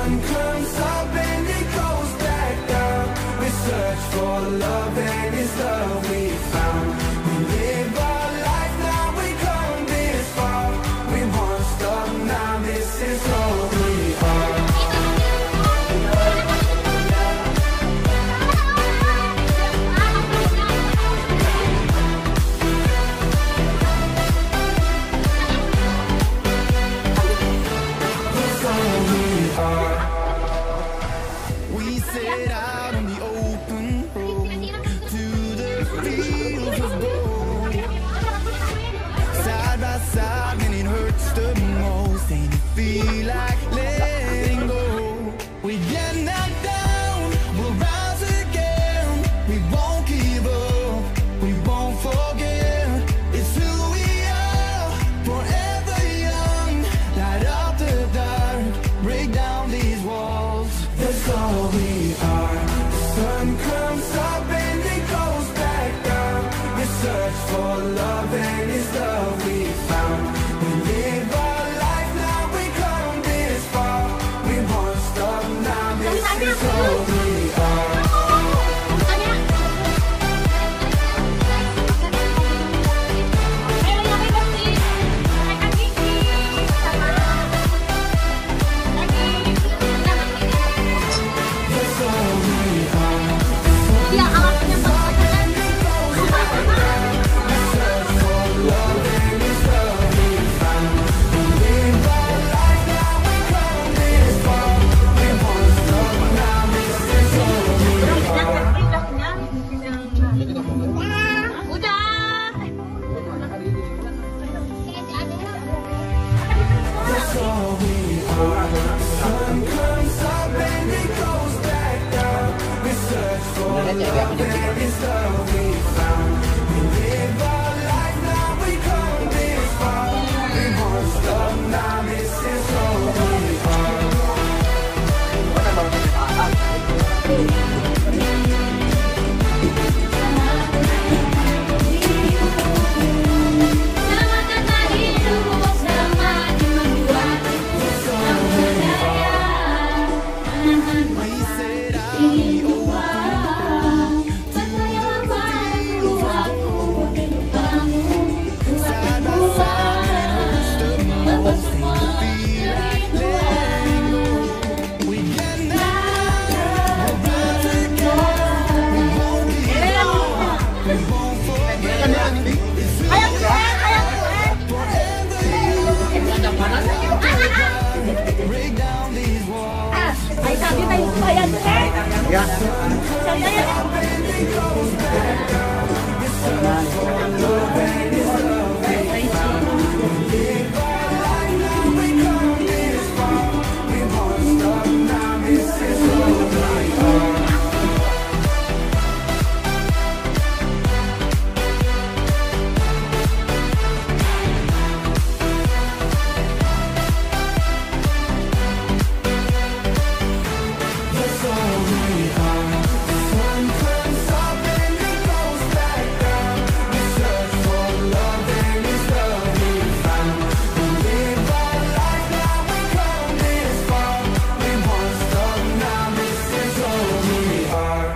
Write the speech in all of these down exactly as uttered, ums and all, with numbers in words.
sun comes up and it goes back down. We search for love and it's love we found. We live our life now, we come this far. We won't stop now, this is all we are. That's all we are. We set out on the open road to the fields of gold. Side by side when it hurts the most, and you feel like letting go. We get knocked down, we'll rise again. We won't give up, we won't forget. It's who we are, forever young. Light up the dark, break down these walls. That's all we are. The sun comes up and it goes back down. We search for love and it's love we found. We live our life now, we come this far. We won't stop now, this is all we are. That's all we are. Iya, alatnya We search for love and it's love we found. We live our life now, we come this far. We won't stop now, this is all we are. That's all we are. The sun comes up and it goes back down. We search for love and it's love we found. We live our life now, we come this far. We won't stop now, this is all we are. We set out on the open side by side when it hurts the most, and you feel like letting go. We get knocked down, we'll rise again. We won't give up, we won't forget. It's who we are, forever young. Break down these walls. Ay, sabi tayo bayan, sir. Ya. Sabi tayo. That's all we are. The sun comes up and it goes back down. We search for love and it's love we found. We live our life now, we come this far. We won't stop now, this is all we are.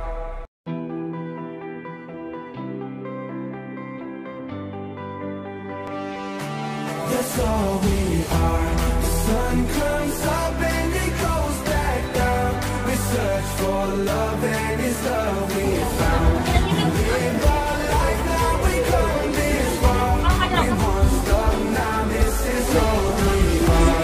That's all we are. The sun comes up and it goes back down. We search for love and it's love we found. We live our life now, we come this far. We won't stop now, this is all we are.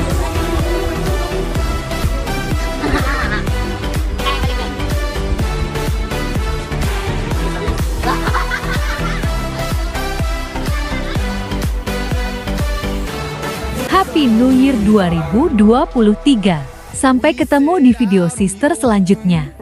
Happy New Year dua ribu dua puluh tiga. Sampai ketemu di video sister selanjutnya.